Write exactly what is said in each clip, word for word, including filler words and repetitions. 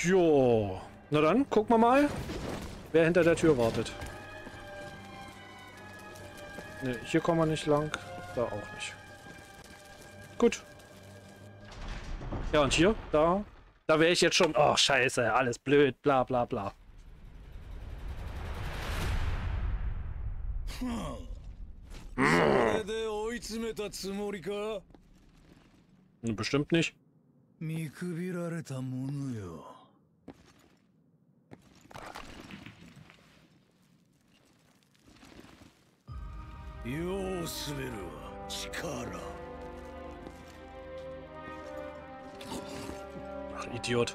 Jo. Na dann, gucken wir mal, wer hinter der Tür wartet. Ne, hier kommen wir nicht lang. Da auch nicht. Gut. Ja, und hier? Da? Da wäre ich jetzt schon... Oh, scheiße, alles blöd, bla bla bla. Hm. Bestimmt nicht. Ach, Idiot.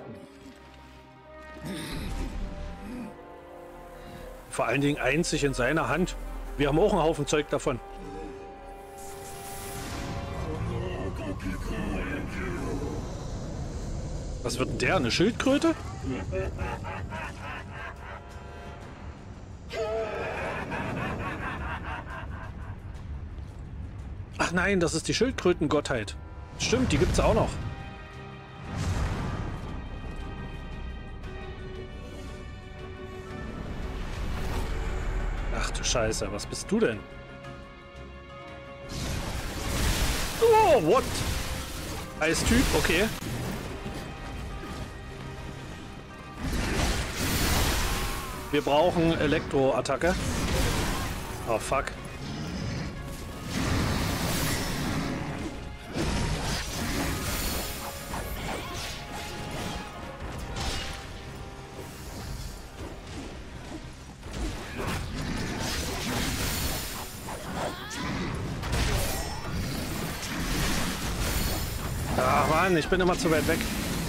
Vor allen Dingen einzig in seiner Hand. Wir haben auch einen Haufen Zeug davon. Was wird denn der? Eine Schildkröte? Ach nein, das ist die Schildkrötengottheit. Stimmt, die gibt's auch noch. Ach du Scheiße, was bist du denn? Oh, what? Eistyp, okay. Wir brauchen Elektroattacke. Oh, fuck. Ach Mann, ich bin immer zu weit weg.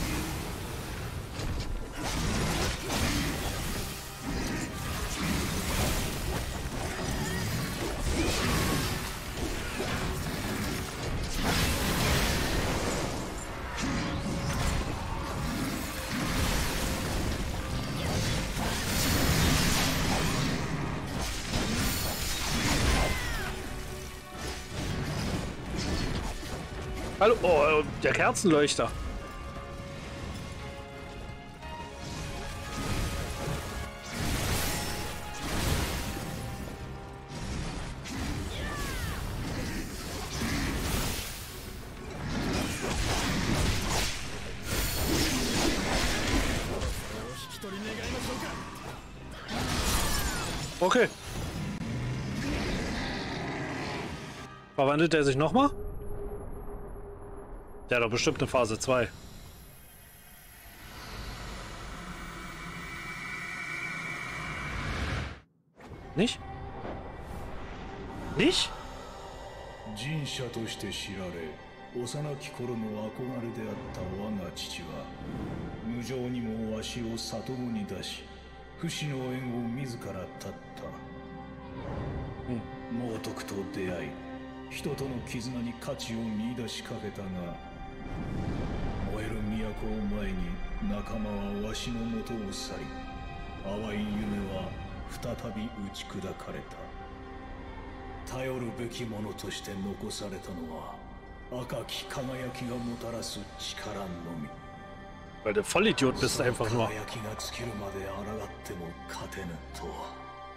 Hallo, oh, der Kerzenleuchter. Okay. Verwandelt er sich nochmal? Der hat doch bestimmt eine Phase zwei. Nicht? Nicht? 人者として知られ、幼き頃の憧れであった我が父は、無情にもわしを里子に出し、不死の縁を自ら絶った。猛徳と出会い、人との絆に価値を見出しかけたが、燃える都を前に仲間はわしの元を去り、淡い夢は再び打ち砕かれた。頼るべきものとして残されたのは赤き輝きがもたらす力のみ。 Weil du Vollidiot bist einfach nur. 輝きが尽きるまで抗っても勝てぬとは。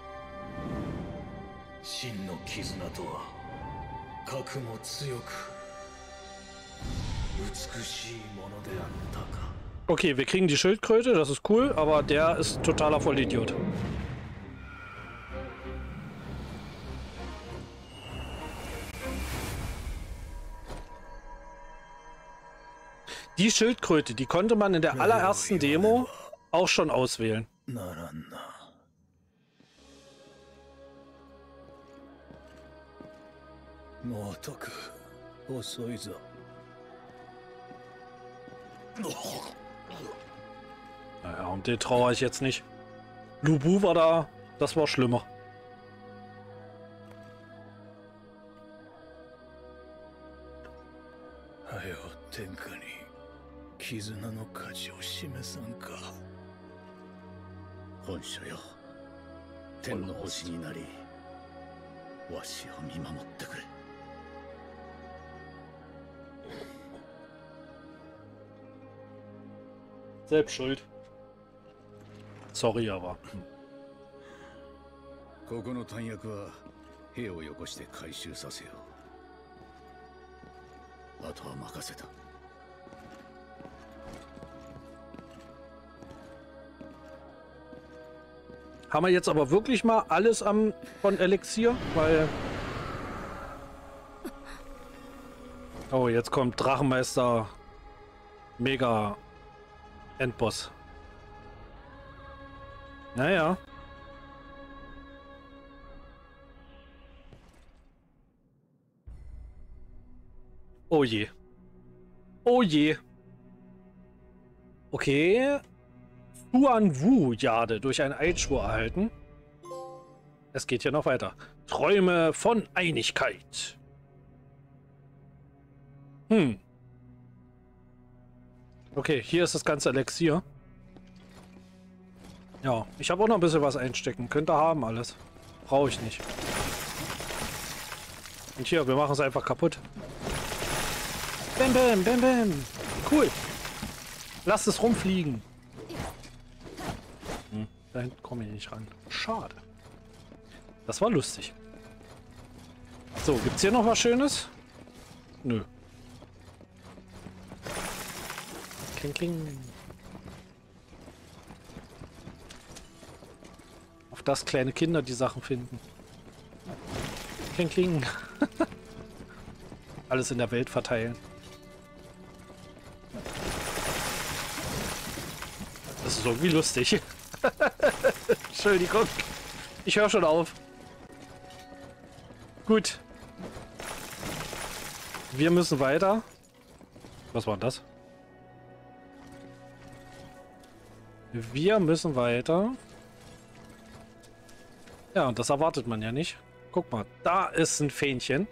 真の絆とは核も強く美しいものであったか。 Okay, wir kriegen die Schildkröte, das ist cool, aber der ist totaler Vollidiot. Die Schildkröte, die konnte man in der allerersten Demo auch schon auswählen. Naja, und den trauere ich jetzt nicht. Lubu war da, das war schlimmer. Selbst schuld. Sorry, aber. Hm. ここの弾薬は兵をよこして回収させよう。あとは任せた。 Haben wir jetzt aber wirklich mal alles am von Elixier? Weil... Oh, jetzt kommt Drachenmeister Mega Endboss. Naja. Oh je. Oh je. Okay. Xuanwu-Jade durch einen Eidschwur erhalten. Es geht hier noch weiter. Träume von Einigkeit. Hm. Okay, hier ist das ganze Elixier. Ja, ich habe auch noch ein bisschen was einstecken. Könnte haben alles. Brauche ich nicht. Und hier, wir machen es einfach kaputt. Bam, bam, bam, bam. Cool. Lasst es rumfliegen. Hm, da hinten komme ich nicht ran. Schade. Das war lustig. So, gibt's hier noch was Schönes? Nö. Kling, kling. Auf das kleine Kinder die Sachen finden. Kling, kling. Alles in der Welt verteilen. Das ist irgendwie lustig. Entschuldigung. Ich höre schon auf. Gut. Wir müssen weiter. Was war denn das? Wir müssen weiter. Ja, und das erwartet man ja nicht. Guck mal, da ist ein Fähnchen.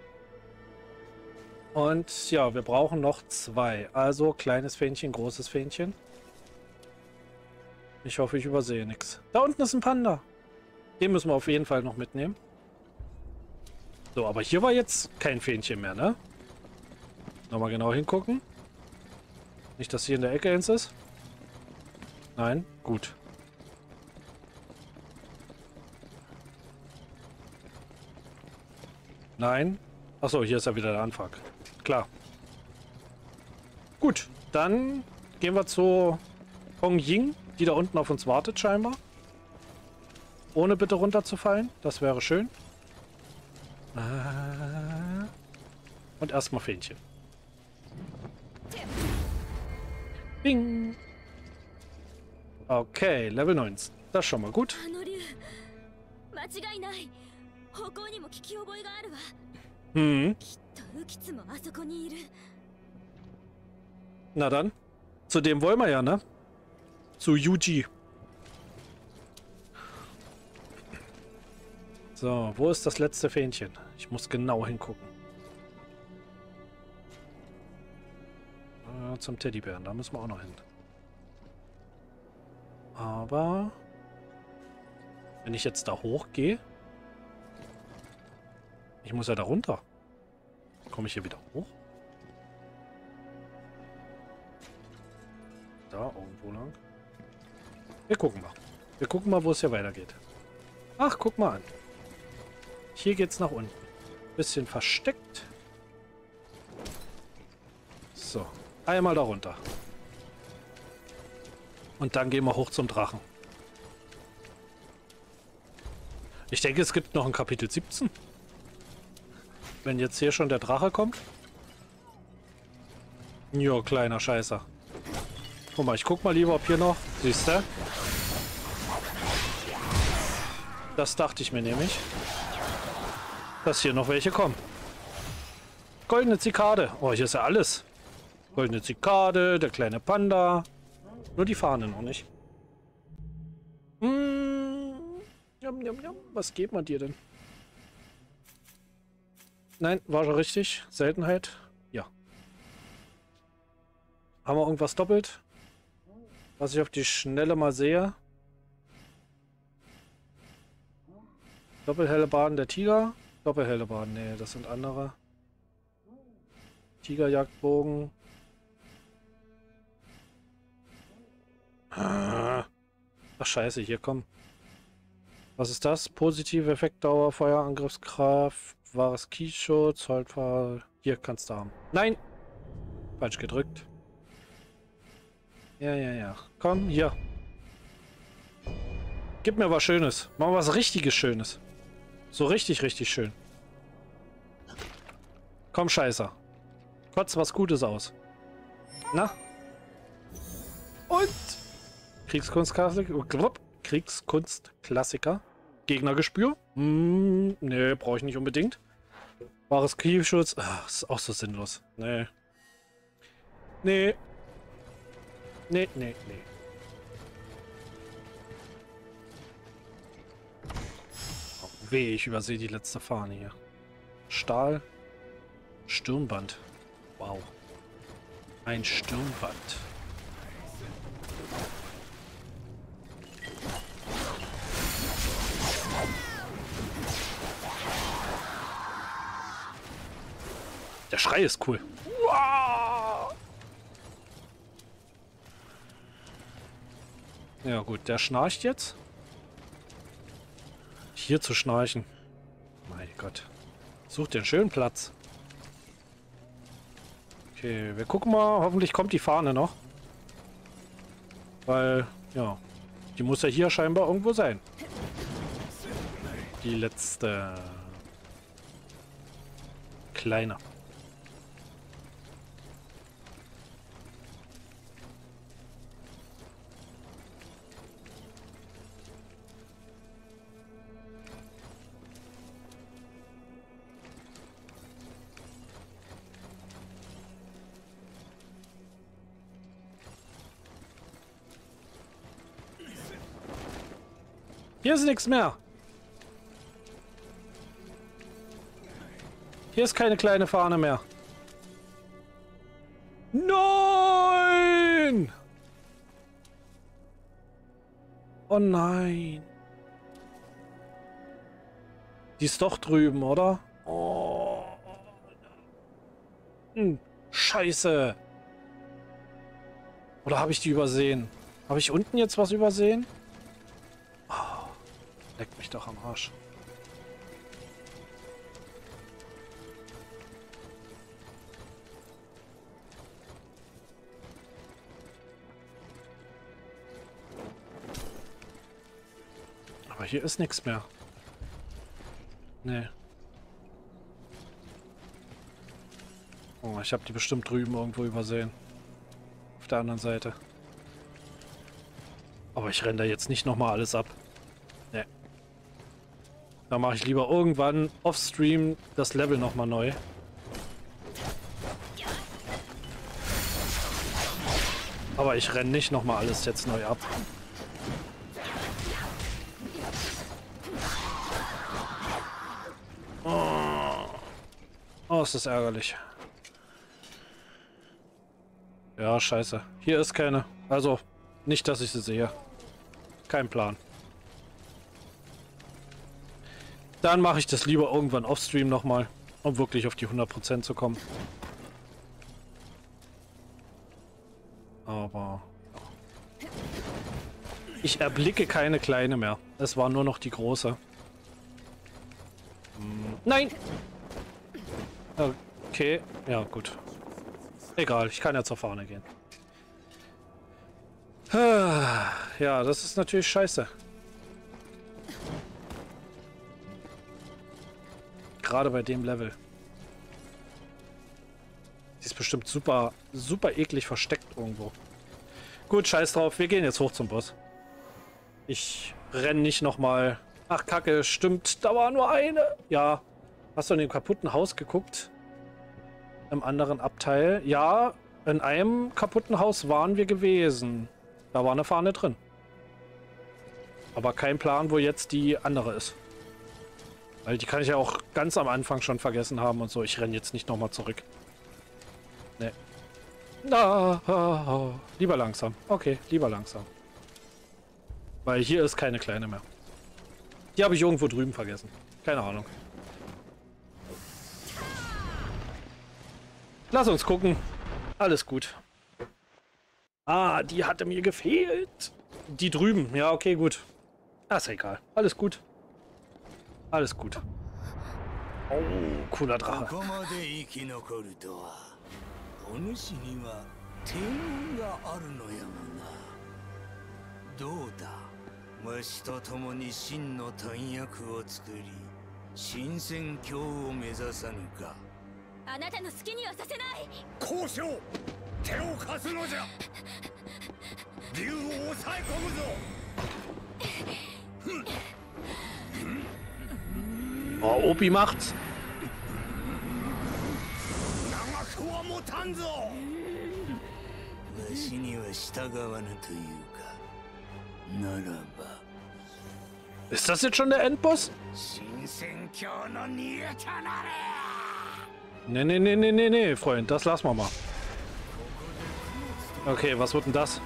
Und ja, wir brauchen noch zwei. Also kleines Fähnchen, großes Fähnchen. Ich hoffe, ich übersehe nichts. Da unten ist ein Panda. Den müssen wir auf jeden Fall noch mitnehmen. So, aber hier war jetzt kein Fähnchen mehr, ne? Nochmal genau hingucken. Nicht, dass hier in der Ecke eins ist. Nein, gut. Nein. Achso, hier ist ja wieder der Anfang. Klar. Gut, dann gehen wir zu Hong Ying, die da unten auf uns wartet scheinbar. Ohne bitte runterzufallen. Das wäre schön. Und erstmal Fähnchen. Bing. Okay, Level neunzehn. Das ist schon mal gut. Hm. Na dann. Zu dem wollen wir ja, ne? Zu Yuji. So, wo ist das letzte Fähnchen? Ich muss genau hingucken. Äh, zum Teddybären, da müssen wir auch noch hin. Aber wenn ich jetzt da hochgehe, ich muss ja da runter. Komme ich hier wieder hoch? Da irgendwo lang. Wir gucken mal. Wir gucken mal, wo es hier weitergeht. Ach, guck mal an. Hier geht's nach unten. Bisschen versteckt. So. Einmal da runter. Und dann gehen wir hoch zum Drachen. Ich denke, es gibt noch ein Kapitel siebzehn. Wenn jetzt hier schon der Drache kommt. Jo, kleiner Scheißer. Guck mal, ich guck mal lieber, ob hier noch... Siehst du? Das dachte ich mir nämlich. Dass hier noch welche kommen. Goldene Zikade. Oh, hier ist ja alles. Goldene Zikade, der kleine Panda. Nur die Fahne noch nicht. Mmh. Jam, jam, jam. Was geht man dir denn? Nein, war schon richtig. Seltenheit. Ja. Haben wir irgendwas doppelt? Was ich auf die Schnelle mal sehe. Doppelhelle Bahn der Tiger. Doppelhelle Bahn. Nee, das sind andere. Tigerjagdbogen. Ah. Ach scheiße, hier komm. Was ist das? Positive Effektdauer, Feuerangriffskraft, wahres Keyschutz, Holtfall. Hier kannst du haben. Nein! Falsch gedrückt. Ja, ja, ja. Komm, hier. Gib mir was Schönes. Mach was richtiges Schönes. So richtig, richtig schön. Komm, Scheißer. Kotz was Gutes aus. Na? Und? Kriegskunstklassiker. Kriegskunstklassiker. Gegnergespür? Hm, nee, brauche ich nicht unbedingt. Wahres Keyschutz. Ach, ist auch so sinnlos. Nee. Nee. Nee, nee, nee. Oh, weh, ich übersehe die letzte Fahne hier. Stahl. Stirnband. Wow. Ein Stirnband. Der Schrei ist cool. Wow. Ja gut, der schnarcht jetzt. Hier zu schnarchen. Mein Gott. Such dir einen schönen Platz. Okay, wir gucken mal. Hoffentlich kommt die Fahne noch. Weil, ja, die muss ja hier scheinbar irgendwo sein. Die letzte. Kleine. Hier ist nichts mehr. Hier ist keine kleine Fahne mehr. Nein! Oh nein. Die ist doch drüben, oder? Oh. Hm, Scheiße. Oder habe ich die übersehen? Habe ich unten jetzt was übersehen? Leck mich doch am Arsch. Aber hier ist nichts mehr. Nee. Oh, ich habe die bestimmt drüben irgendwo übersehen. Auf der anderen Seite. Aber ich renne da jetzt nicht nochmal alles ab. Nee. Da mache ich lieber irgendwann off-stream das Level nochmal neu. Aber ich renne nicht nochmal alles jetzt neu ab. Oh, oh, ist das ärgerlich. Ja, scheiße. Hier ist keine. Also, nicht, dass ich sie sehe. Kein Plan. Dann mache ich das lieber irgendwann off-stream nochmal, um wirklich auf die hundert Prozent zu kommen. Aber ich erblicke keine kleine mehr. Es war nur noch die große. Hm. Nein! Okay, ja gut. Egal, ich kann ja zur Fahne gehen. Ja, das ist natürlich scheiße. Gerade bei dem Level. Die ist bestimmt super, super eklig versteckt irgendwo. Gut, scheiß drauf. Wir gehen jetzt hoch zum Boss. Ich renne nicht nochmal. Ach, Kacke, stimmt. Da war nur eine. Ja. Hast du in dem kaputten Haus geguckt? Im anderen Abteil? Ja, in einem kaputten Haus waren wir gewesen. Da war eine Fahne drin. Aber kein Plan, wo jetzt die andere ist. Weil die kann ich ja auch ganz am Anfang schon vergessen haben und so. Ich renne jetzt nicht nochmal zurück. Nee. Na, oh, oh. Lieber langsam. Okay, lieber langsam. Weil hier ist keine kleine mehr. Die habe ich irgendwo drüben vergessen. Keine Ahnung. Lass uns gucken. Alles gut. Ah, die hatte mir gefehlt. Die drüben. Ja, okay, gut. Ah, ist ja egal. Alles gut. Alles gut. Oh, cooler Drache. Oh, Opi macht's. Ist das jetzt schon der Endboss? Nee, nee, nee, nee, nee, nee, Freund, das lassen wir mal. Okay, was wird denn das?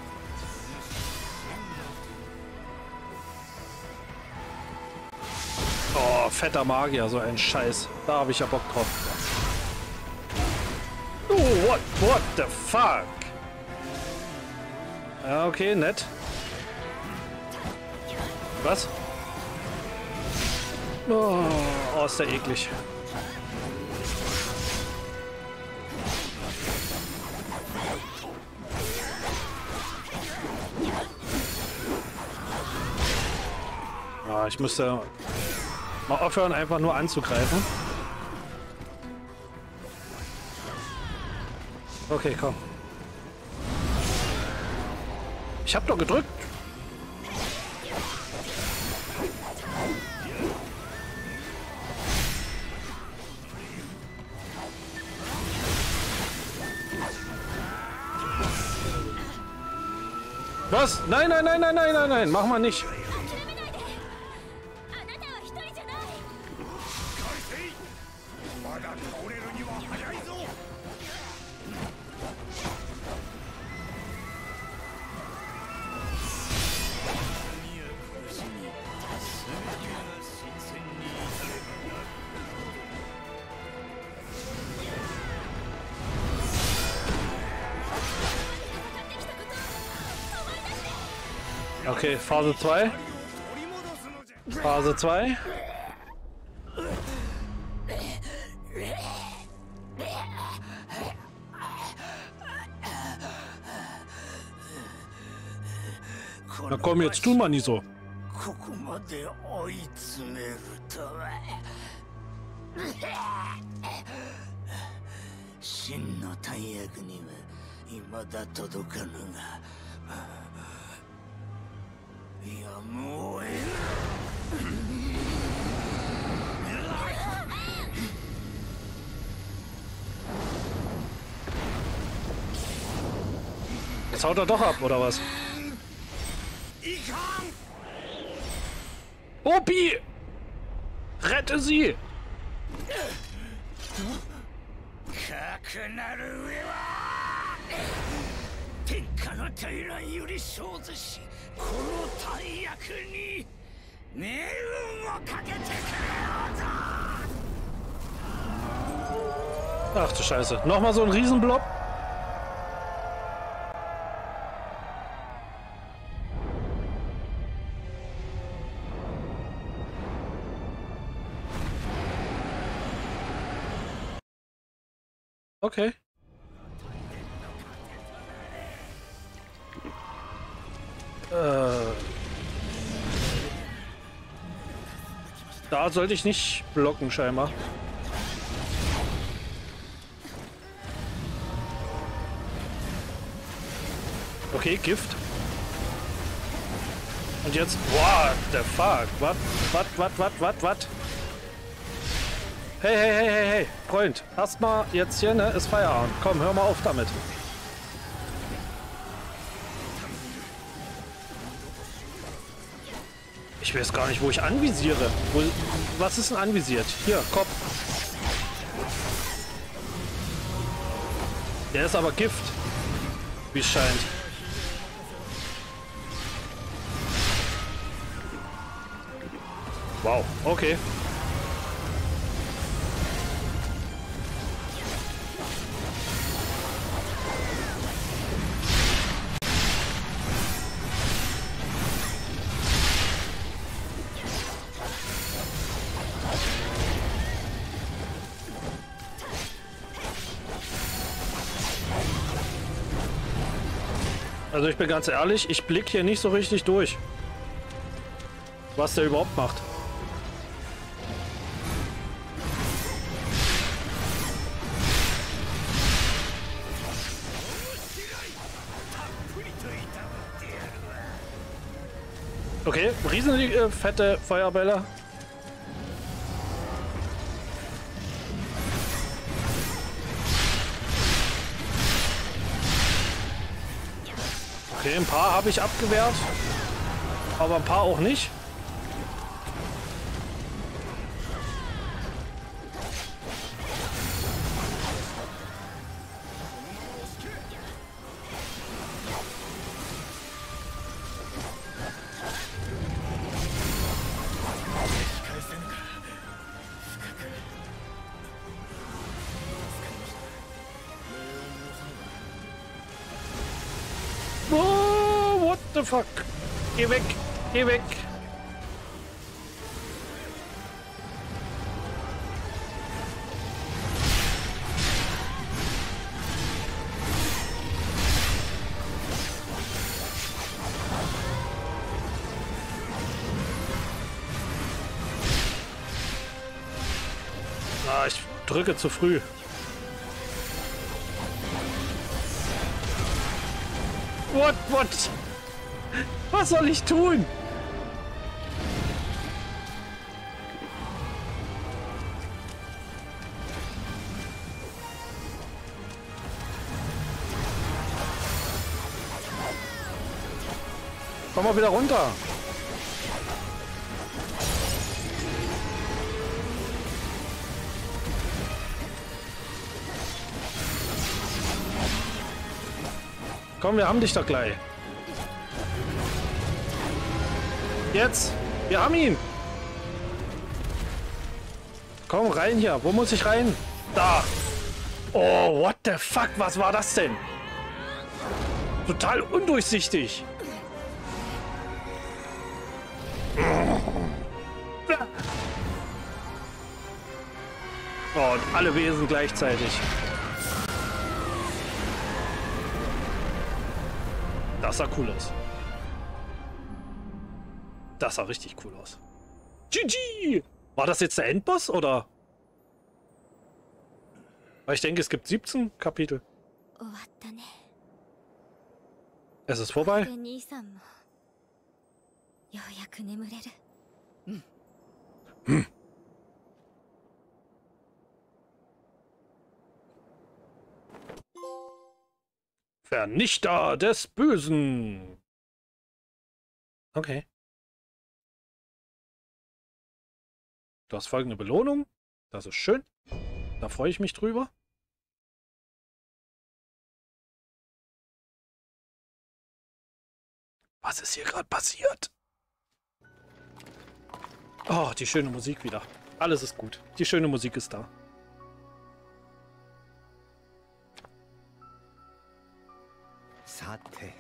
Oh, fetter Magier, so ein Scheiß. Da habe ich ja Bock drauf. Oh, what, what the fuck? Ja, okay, nett. Was? Oh, oh, ist der eklig. Ah, ich müsste mal aufhören, einfach nur anzugreifen. Okay, komm. Ich hab doch gedrückt. Was? Nein, nein, nein, nein, nein, nein, nein. Mach mal nicht. Okay, Phase zwei. Phase zwei. Na komm, jetzt tu mal nicht so. Jetzt haut er doch ab, oder was? Opi! Rette sie! Ach du Scheiße. Nochmal so ein Riesenblob? Okay. Äh. Da sollte ich nicht blocken, scheinbar. Okay, Gift. Und jetzt... What the fuck? What? What? What? What? What? What? Hey, hey, hey, hey, hey, Freund. Erstmal jetzt hier, ne? Ist Feierabend. Komm, hör mal auf damit. Ich weiß gar nicht, wo ich anvisiere. Wo, was ist denn anvisiert? Hier, Kopf. Der ist aber Gift. Wie es scheint. Wow, okay. Also ich bin ganz ehrlich, ich blicke hier nicht so richtig durch, was der überhaupt macht. Okay, riesen äh, fette Feuerbälle. Okay, ein paar habe ich abgewehrt, aber ein paar auch nicht. Oh, what the fuck? Geh weg, geh weg. Ah, ich drücke zu früh. What, what? Was soll ich tun? Komm mal wieder runter. Komm, wir haben dich doch gleich. Jetzt. Wir haben ihn. Komm, rein hier. Wo muss ich rein? Da. Oh, what the fuck? Was war das denn? Total undurchsichtig. Oh, und alle Wesen gleichzeitig. Das sah cool aus. Das sah richtig cool aus. G G! War das jetzt der Endboss, oder? Weil ich denke, es gibt siebzehn Kapitel. Es ist vorbei. Hm. Vernichter des Bösen. Okay. Du hast folgende Belohnung. Das ist schön. Da freue ich mich drüber. Was ist hier gerade passiert? Oh, die schöne Musik wieder. Alles ist gut. Die schöne Musik ist da. Sate.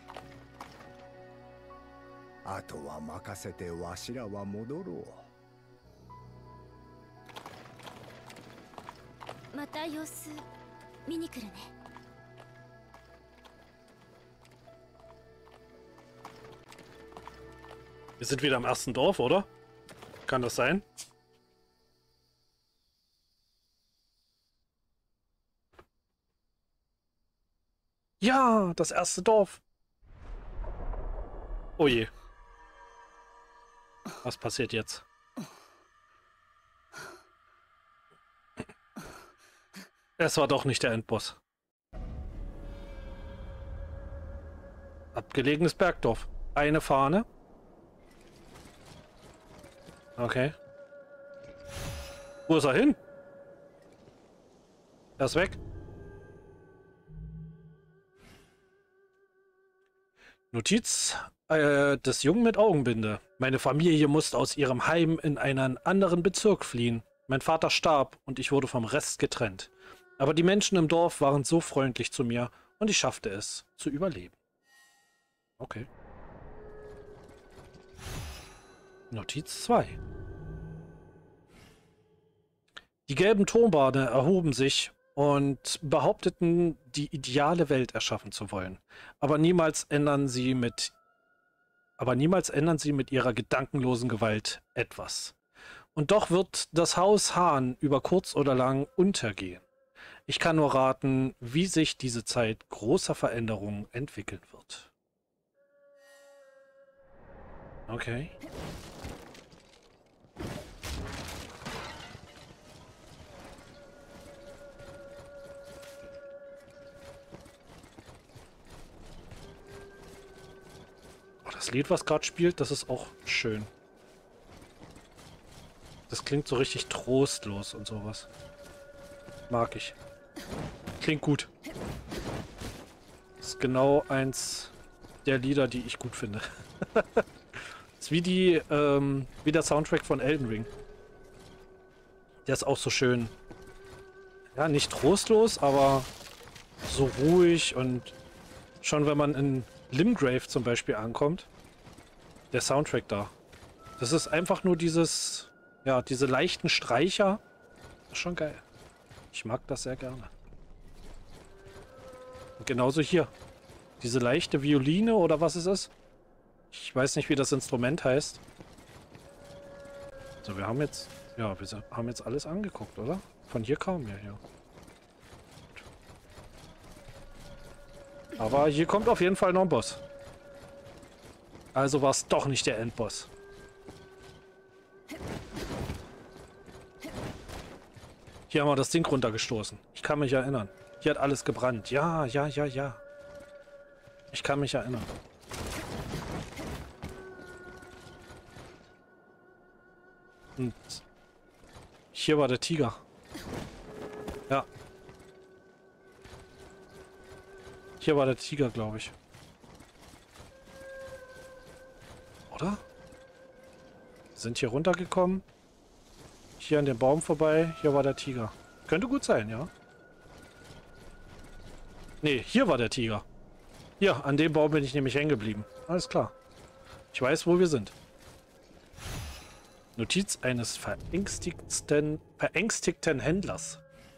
あとは任せてわしらは戻ろう。また様子見に来るね。 Wir sind wieder im ersten Dorf, oder? Kann das sein? Ja, das erste Dorf. Oh je. Was passiert jetzt? Es war doch nicht der Endboss. Abgelegenes Bergdorf. Eine Fahne. Okay. Wo ist er hin? Er ist weg. Notiz äh, des Jungen mit Augenbinde. Meine Familie musste aus ihrem Heim in einen anderen Bezirk fliehen. Mein Vater starb und ich wurde vom Rest getrennt. Aber die Menschen im Dorf waren so freundlich zu mir und ich schaffte es, zu überleben. Okay. Notiz zwei. Die gelben Turmbane erhoben sich und behaupteten, die ideale Welt erschaffen zu wollen. Aber niemals ändern sie mit, aber niemals ändern sie mit ihrer gedankenlosen Gewalt etwas. Und doch wird das Haus Hahn über kurz oder lang untergehen. Ich kann nur raten, wie sich diese Zeit großer Veränderungen entwickeln wird. Okay. Oh, das Lied, was gerade spielt, das ist auch schön. Das klingt so richtig trostlos und sowas. Mag ich. Klingt gut. Das ist genau eins der Lieder, die ich gut finde. Das ist wie die, ähm, wie der Soundtrack von Elden Ring. Der ist auch so schön. Ja, nicht trostlos, aber so ruhig und schon wenn man in Limgrave zum Beispiel ankommt, der Soundtrack da. Das ist einfach nur dieses, ja, diese leichten Streicher. Das ist schon geil. Ich mag das sehr gerne. Und genauso hier. Diese leichte Violine oder was es ist. Ich weiß nicht, wie das Instrument heißt. So, wir haben jetzt... Ja, wir haben jetzt alles angeguckt, oder? Von hier kamen wir hier. Aber hier kommt auf jeden Fall noch ein Boss. Also war es doch nicht der Endboss. Hier haben wir das Ding runtergestoßen. Ich kann mich erinnern. Hier hat alles gebrannt. Ja, ja, ja, ja. Ich kann mich erinnern. Und hier war der Tiger. Ja. Hier war der Tiger, glaube ich. Oder? Sind hier runtergekommen. Hier an dem Baum vorbei. Hier war der Tiger. Könnte gut sein, ja. Nee, hier war der Tiger. Hier, an dem Baum bin ich nämlich hängen geblieben. Alles klar. Ich weiß, wo wir sind. Notiz eines verängstigten, verängstigten Händlers.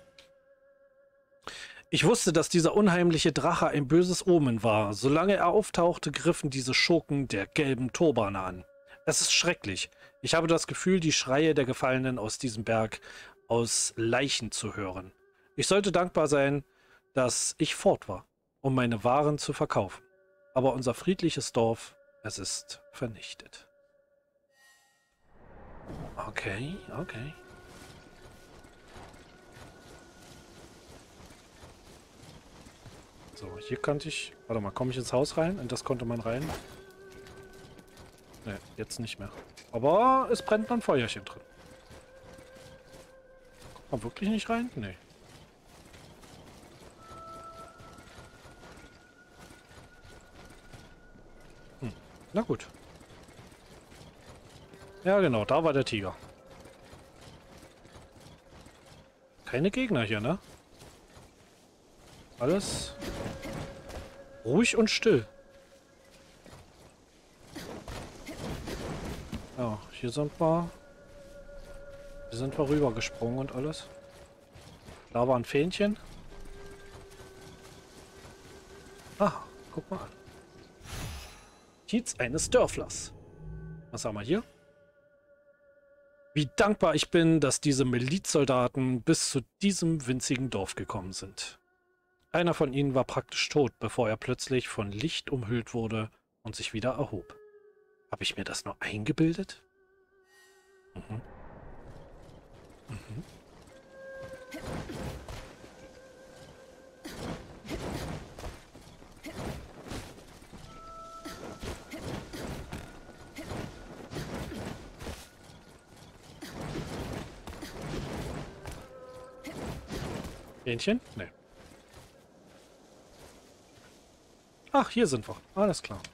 Ich wusste, dass dieser unheimliche Drache ein böses Omen war. Solange er auftauchte, griffen diese Schurken der gelben Turbane an. Es ist schrecklich. Ich habe das Gefühl, die Schreie der Gefallenen aus diesem Berg aus Leichen zu hören. Ich sollte dankbar sein, dass ich fort war, um meine Waren zu verkaufen. Aber unser friedliches Dorf, es ist vernichtet. Okay, okay. So, hier konnte ich... Warte mal, komme ich ins Haus rein? Und das konnte man rein? Ne, jetzt nicht mehr. Aber es brennt noch ein Feuerchen drin. Kommt man wirklich nicht rein? Nee. Hm, na gut. Ja, genau, da war der Tiger. Keine Gegner hier, ne? Alles ruhig und still. Ja, hier sind wir... Hier sind wir rübergesprungen und alles. Da war ein Fähnchen. Ah, guck mal an. Notiz eines Dörflers. Was haben wir hier? Wie dankbar ich bin, dass diese Milizsoldaten bis zu diesem winzigen Dorf gekommen sind. Einer von ihnen war praktisch tot, bevor er plötzlich von Licht umhüllt wurde und sich wieder erhob. Habe ich mir das nur eingebildet? Mhm. Mhm. Hähnchen? Nee. Ach, hier sind wir. Alles klar.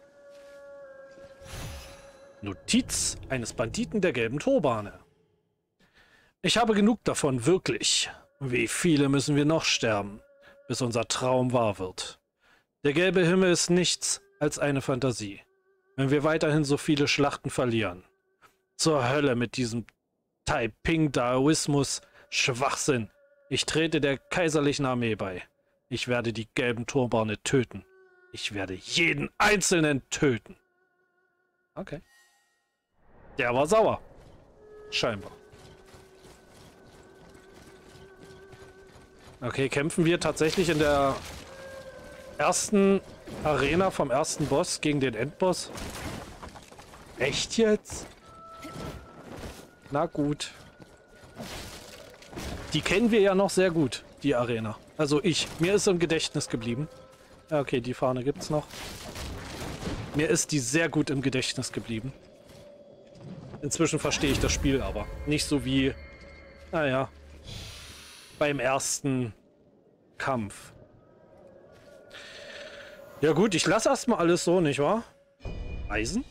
Notiz eines Banditen der gelben Turbane. Ich habe genug davon, wirklich. Wie viele müssen wir noch sterben, bis unser Traum wahr wird? Der gelbe Himmel ist nichts als eine Fantasie. Wenn wir weiterhin so viele Schlachten verlieren. Zur Hölle mit diesem Taiping-Daoismus, Schwachsinn. Ich trete der kaiserlichen Armee bei. Ich werde die gelben Turbane töten. Ich werde jeden Einzelnen töten. Okay. Der war sauer. Scheinbar. Okay, kämpfen wir tatsächlich in der ersten Arena vom ersten Boss gegen den Endboss? Echt jetzt? Na gut. Die kennen wir ja noch sehr gut, die Arena. Also ich. Mir ist im Gedächtnis geblieben. Ja, okay, die Fahne gibt's noch. Mir ist die sehr gut im Gedächtnis geblieben. Inzwischen verstehe ich das Spiel aber. Nicht so wie, naja, beim ersten Kampf. Ja gut, ich lasse erstmal alles so, nicht wahr? Eisen?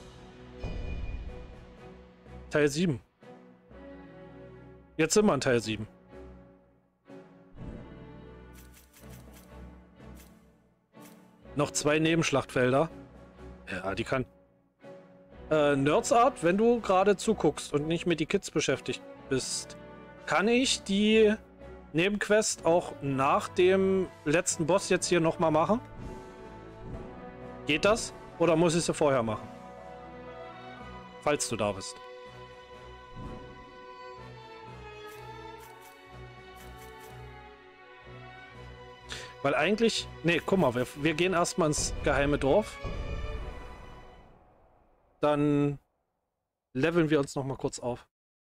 Teil sieben. Jetzt sind wir in Teil sieben. Noch zwei Nebenschlachtfelder. Ja, die kann... Äh, Nerdsart, wenn du gerade zuguckst und nicht mit die Kids beschäftigt bist, kann ich die Nebenquest auch nach dem letzten Boss jetzt hier nochmal machen? Geht das? Oder muss ich sie vorher machen? Falls du da bist. Weil eigentlich... Nee, guck mal, wir, wir gehen erstmal ins geheime Dorf. Dann leveln wir uns nochmal kurz auf.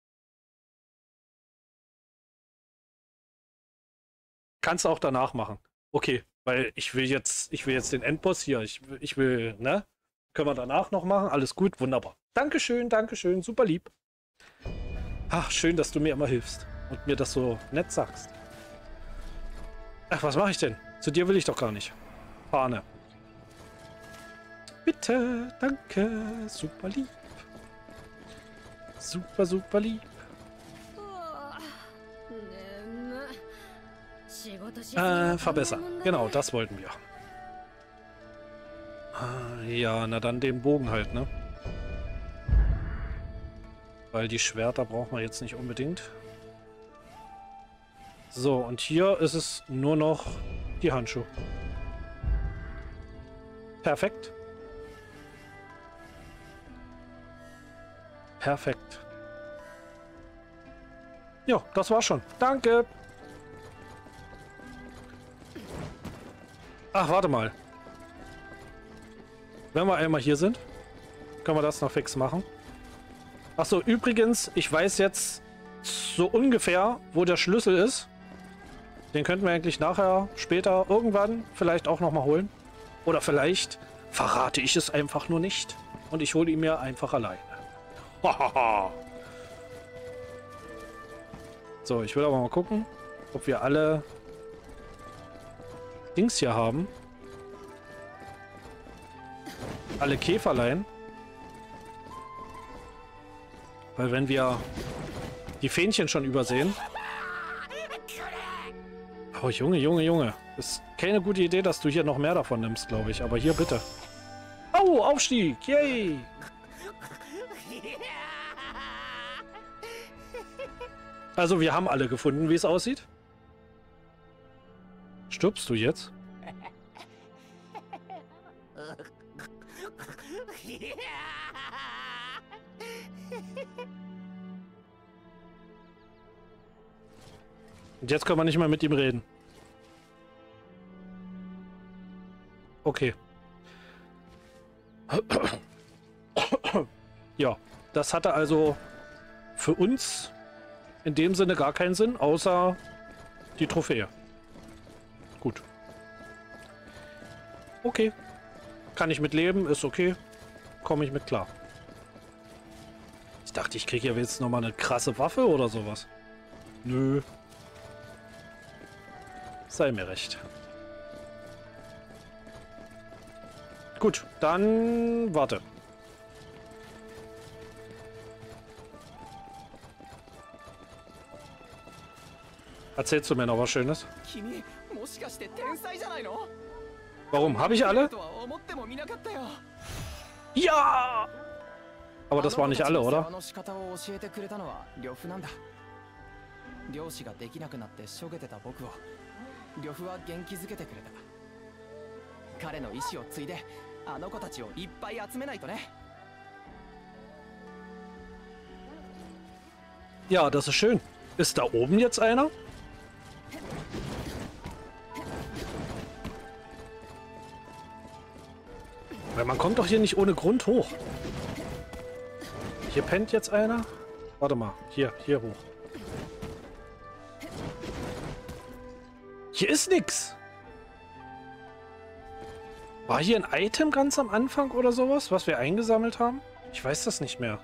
Kannst du auch danach machen. Okay, weil ich will jetzt, ich will jetzt den Endboss hier. Ich, ich will, ne? Können wir danach noch machen. Alles gut, wunderbar. Dankeschön, Dankeschön, super lieb. Ach, schön, dass du mir immer hilfst und mir das so nett sagst. Ach, was mache ich denn? Zu dir will ich doch gar nicht. Fahne. Bitte, danke, super lieb. Super, super lieb. Äh, verbessern. Genau, das wollten wir. Ah, ja, na dann den Bogen halt, ne? Weil die Schwerter brauchen wir jetzt nicht unbedingt. So, und hier ist es nur noch die Handschuhe. Perfekt. Perfekt. Ja, das war's schon. Danke. Ach, warte mal. Wenn wir einmal hier sind, können wir das noch fix machen. Ach so, übrigens, ich weiß jetzt so ungefähr, wo der Schlüssel ist. Den könnten wir eigentlich nachher, später, irgendwann vielleicht auch nochmal holen. Oder vielleicht verrate ich es einfach nur nicht. Und ich hole ihn mir einfach alleine. So, ich will aber mal gucken, ob wir alle Dings hier haben. Alle Käferlein. Weil wenn wir die Fähnchen schon übersehen... Oh, Junge, Junge, Junge. Ist keine gute Idee, dass du hier noch mehr davon nimmst, glaube ich. Aber hier bitte. Oh, Aufstieg! Yay! Also, wir haben alle gefunden, wie es aussieht. Stirbst du jetzt? Und jetzt können wir nicht mehr mit ihm reden. Okay. Ja, das hatte also für uns in dem Sinne gar keinen Sinn, außer die Trophäe. Gut. Okay. Kann ich mit leben, ist okay. Komme ich mit klar. Ich dachte, ich kriege ja jetzt nochmal eine krasse Waffe oder sowas. Nö. Sei mir recht. Gut, dann warte. Erzählst du mir noch was Schönes? Warum? Habe ich alle? Ja! Aber das waren nicht alle, oder? 漁師ができなくなってしょげてた僕を呂布は元気づけてくれた。彼の意志を継いであの子たちをいっぱい集めないとね。 Ja, das ist schön. Ist da oben jetzt einer? Weil man kommt doch hier nicht ohne Grund hoch. Hier pennt jetzt einer. Warte mal, hier, hier hoch. Hier ist nix. War hier ein Item ganz am Anfang oder sowas, was wir eingesammelt haben? Ich weiß das nicht mehr.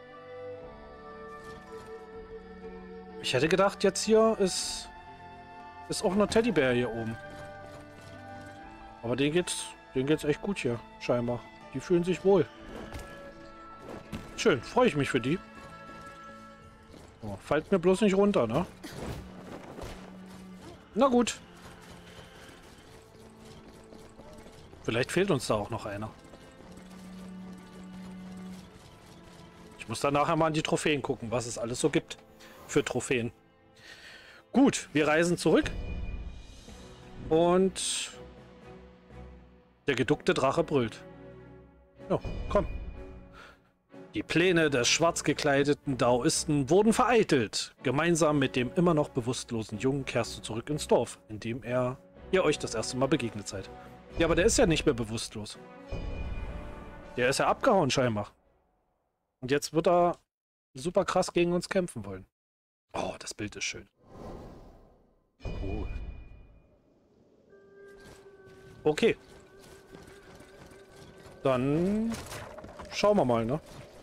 Ich hätte gedacht, jetzt hier ist, ist auch noch Teddybär hier oben. Aber denen geht's, denen geht's echt gut hier, scheinbar. Die fühlen sich wohl. Schön, freue ich mich für die. Oh, fällt mir bloß nicht runter, ne? Na gut. Vielleicht fehlt uns da auch noch einer. Ich muss dann nachher mal an die Trophäen gucken, was es alles so gibt für Trophäen. Gut, wir reisen zurück. Und der geduckte Drache brüllt. Ja, komm. Die Pläne des schwarz gekleideten Daoisten wurden vereitelt. Gemeinsam mit dem immer noch bewusstlosen Jungen kehrst du zurück ins Dorf, in dem er, ihr euch das erste Mal begegnet seid. Ja, aber der ist ja nicht mehr bewusstlos. Der ist ja abgehauen scheinbar. Und jetzt wird er super krass gegen uns kämpfen wollen. Oh, das Bild ist schön. Cool. Okay. Dann schauen wir mal, ne?